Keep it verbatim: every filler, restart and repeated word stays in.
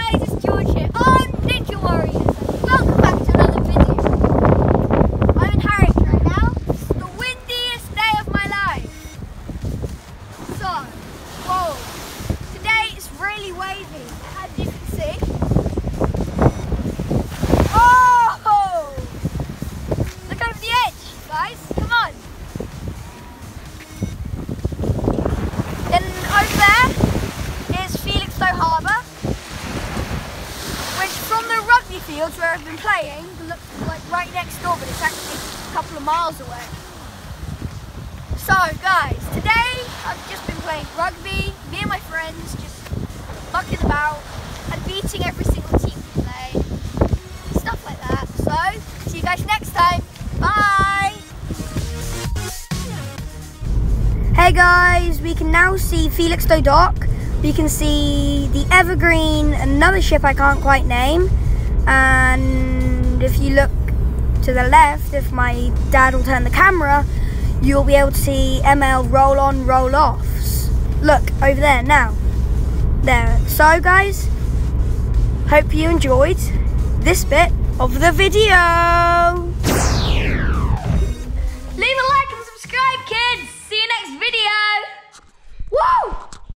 guys, it's George here. I'm Ninja Warriors. Welcome back to another video. I'm in Harwich right now. It's the windiest day of my life. So, whoa. Today it's really wavy, as you can see. Oh! Look over the edge, guys. Come on. Then over there is Harbour, which from the rugby fields where I've been playing looks like right next door, but it's actually a couple of miles away. So guys, today I've just been playing rugby, me and my friends just mucking about and beating every single team we play, stuff like that. So, see you guys next time, bye! Hey guys, we can now see Felixstowe Dock. You can see the Evergreen, another ship I can't quite name, and if you look to the left, if my dad will turn the camera, you'll be able to see M L roll on, roll offs. Look, over there now. There. So guys, hope you enjoyed this bit of the video.